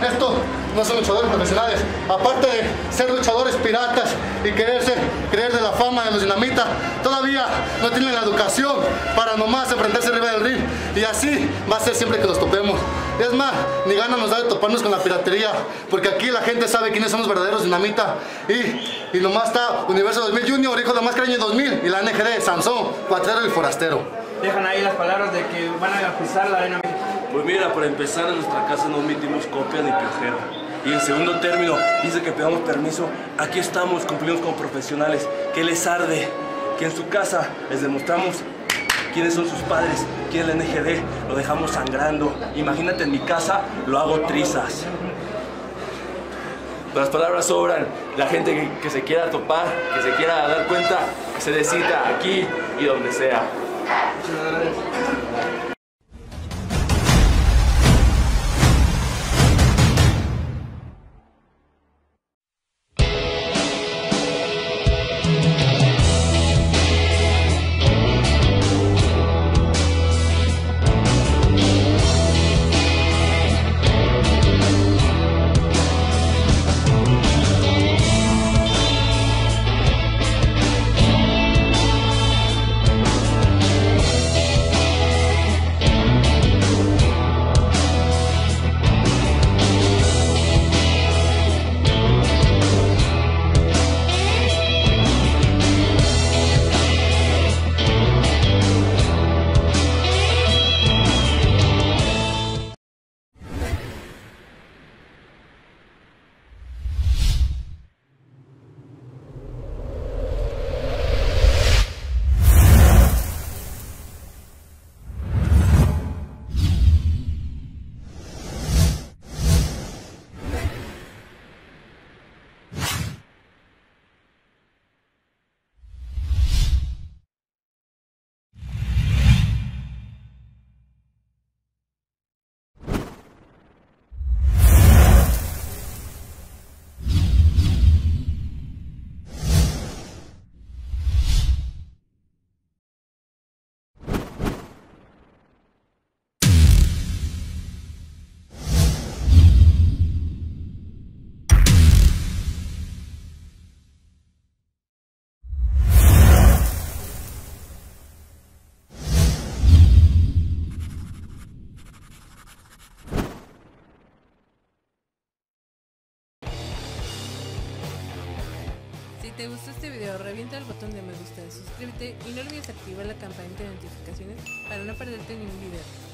Estos no son luchadores profesionales. Aparte de ser luchadores piratas y creer de la fama de los Dinamita, todavía no tienen la educación para nomás enfrentarse arriba del ring. Y así va a ser siempre que los topemos. Es más, ni ganas nos da de toparnos con la piratería, porque aquí la gente sabe quiénes son los verdaderos Dinamita. Y nomás está Universo 2000 Junior, Hijo de Mascareña 2000, y la NGD, Sansón, Cuatrero y Forastero. Dejan ahí las palabras de que van a pisar la arena. Pues mira, para empezar, en nuestra casa no emitimos copia ni cajera. Y en segundo término, dice que pedamos permiso. Aquí estamos, cumplimos como profesionales. ¿Qué les arde? Que en su casa les demostramos quiénes son sus padres, quién es la NGD, lo dejamos sangrando. Imagínate, en mi casa lo hago trizas. Las palabras sobran. La gente que se quiera topar, que se quiera dar cuenta, que se decida aquí y donde sea. Muchas gracias. Si te gustó este video, revienta el botón de me gusta, suscríbete y no olvides activar la campanita de notificaciones para no perderte ningún video.